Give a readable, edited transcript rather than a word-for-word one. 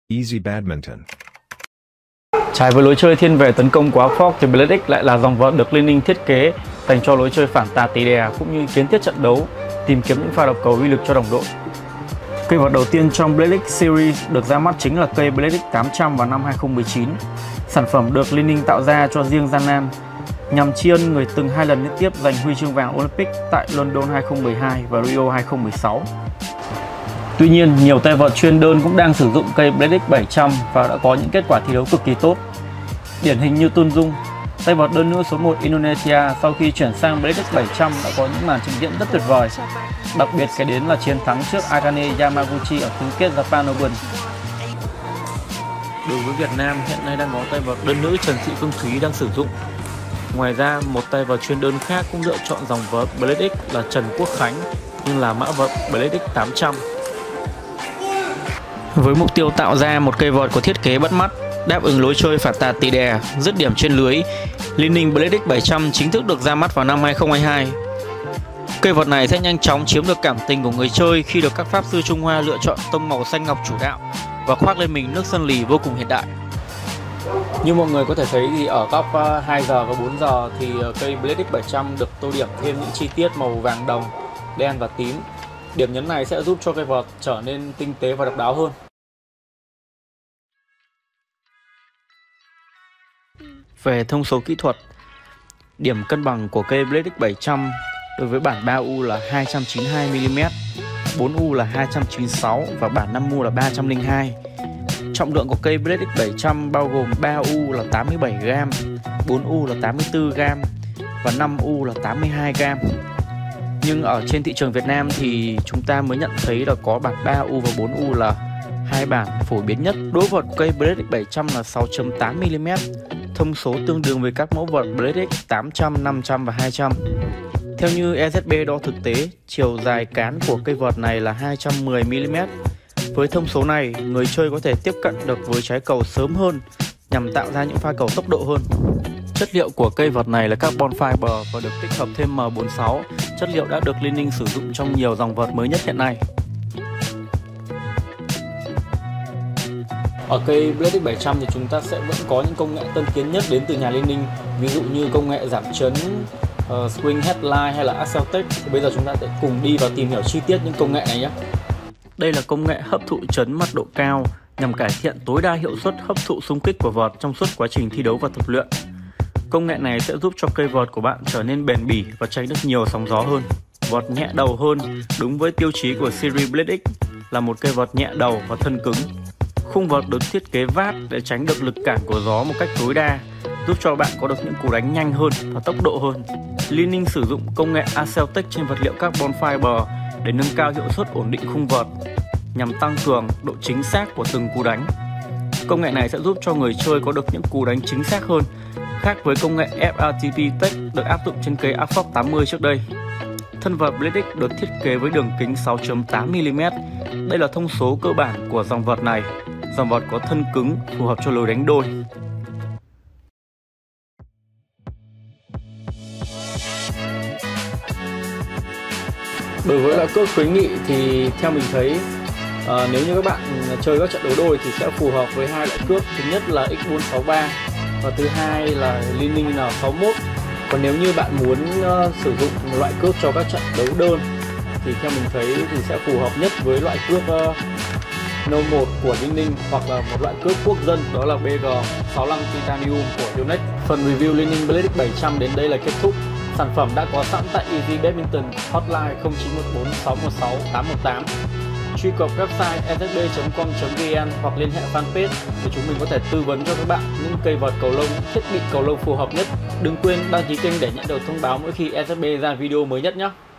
Easy Badminton. Trái với lối chơi thiên về tấn công quá fork thì Blade X lại là dòng vợt được Li-Ning thiết kế dành cho lối chơi phản tạt tỉ đè cũng như kiến thiết trận đấu, tìm kiếm những pha đập cầu uy lực cho đồng đội. Cây vợt đầu tiên trong Blade X Series được ra mắt chính là cây Blade X 800 vào năm 2019. Sản phẩm được Li-Ning tạo ra cho riêng Gian Nan nhằm tri ân người từng 2 lần liên tiếp giành huy chương vàng Olympic tại London 2012 và Rio 2016. Tuy nhiên, nhiều tay vợt chuyên đơn cũng đang sử dụng cây Blade X 700 và đã có những kết quả thi đấu cực kỳ tốt. Điển hình như Tun Dung, tay vợt đơn nữ số 1 Indonesia sau khi chuyển sang Blade X 700 đã có những màn trình diễn rất tuyệt vời. Đặc biệt kể đến là chiến thắng trước Akane Yamaguchi ở tứ kết Japan Open. Đối với Việt Nam, hiện nay đang có tay vợt đơn nữ Trần Thị Phương Thúy đang sử dụng. Ngoài ra, một tay vợt chuyên đơn khác cũng lựa chọn dòng vợt Blade X là Trần Quốc Khánh, nhưng là mã vợt Blade X 800. Với mục tiêu tạo ra một cây vợt có thiết kế bắt mắt, đáp ứng lối chơi phản tạt tỉ đè, dứt điểm trên lưới, Li-Ning Blade X 700 chính thức được ra mắt vào năm 2022. Cây vợt này sẽ nhanh chóng chiếm được cảm tình của người chơi khi được các pháp sư Trung Hoa lựa chọn tông màu xanh ngọc chủ đạo và khoác lên mình nước sơn lì vô cùng hiện đại. Như mọi người có thể thấy thì ở góc 2 giờ và 4 giờ thì cây Blade X 700 được tô điểm thêm những chi tiết màu vàng đồng, đen và tím. Điểm nhấn này sẽ giúp cho cây vợt trở nên tinh tế và độc đáo hơn. Về thông số kỹ thuật, điểm cân bằng của cây Blade X 700 đối với bản 3U là 292mm, 4U là 296 và bản 5U là 302. Trọng lượng của cây Blade X 700 bao gồm 3U là 87g, 4U là 84g và 5U là 82g. Nhưng ở trên thị trường Việt Nam thì chúng ta mới nhận thấy là có bản 3U và 4U là hai bản phổ biến nhất. Đỗ vợt cây Blade X 700 là 6.8mm, thông số tương đương với các mẫu vợt Blade X 800, 500 và 200. Theo như EZB đo thực tế, chiều dài cán của cây vợt này là 210mm. Với thông số này, người chơi có thể tiếp cận được với trái cầu sớm hơn nhằm tạo ra những pha cầu tốc độ hơn. Chất liệu của cây vợt này là carbon fiber và được tích hợp thêm M46, chất liệu đã được Li-Ning sử dụng trong nhiều dòng vợt mới nhất hiện nay. Ở cây Blade X 700 thì chúng ta sẽ vẫn có những công nghệ tân tiến nhất đến từ nhà Li-Ning, ví dụ như công nghệ giảm chấn, swing headline hay là Accel Tech. Thì bây giờ chúng ta sẽ cùng đi và tìm hiểu chi tiết những công nghệ này nhé. Đây là công nghệ hấp thụ chấn mặt độ cao nhằm cải thiện tối đa hiệu suất hấp thụ xung kích của vợt trong suốt quá trình thi đấu và tập luyện. Công nghệ này sẽ giúp cho cây vợt của bạn trở nên bền bỉ và tránh được nhiều sóng gió hơn. Vợt nhẹ đầu hơn, đúng với tiêu chí của series Blade X là một cây vợt nhẹ đầu và thân cứng. Khung vợt được thiết kế vát để tránh được lực cản của gió một cách tối đa, giúp cho bạn có được những cú đánh nhanh hơn và tốc độ hơn. Li-Ning sử dụng công nghệ Accel Tech trên vật liệu carbon fiber để nâng cao hiệu suất ổn định khung vợt nhằm tăng cường độ chính xác của từng cú đánh. Công nghệ này sẽ giúp cho người chơi có được những cú đánh chính xác hơn, khác với công nghệ FRTP Tech được áp dụng trên cây Arcfox 80 trước đây. Thân vợt Blade X được thiết kế với đường kính 6.8mm. Đây là thông số cơ bản của dòng vợt này. Dòng vợt có thân cứng, phù hợp cho lối đánh đôi. Đối với loại cước khuyến nghị thì theo mình thấy nếu như các bạn chơi các trận đấu đôi thì sẽ phù hợp với hai loại cước. Thứ nhất là X463 và thứ hai là Li-Ning N61. Còn nếu như bạn muốn sử dụng một loại cước cho các trận đấu đơn thì theo mình thấy thì sẽ phù hợp nhất với loại cước No1 của Li-Ning hoặc là một loại cước quốc dân đó là BG65 Titanium của Yonex. Phần review Li-Ning Blade X 700 đến đây là kết thúc. Sản phẩm đã có sẵn tại Easy Badminton, hotline 0914 616 818. Truy cập website ezb.com.vn hoặc liên hệ fanpage để chúng mình có thể tư vấn cho các bạn những cây vợt cầu lông, thiết bị cầu lông phù hợp nhất. Đừng quên đăng ký kênh để nhận được thông báo mỗi khi EZB ra video mới nhất nhé.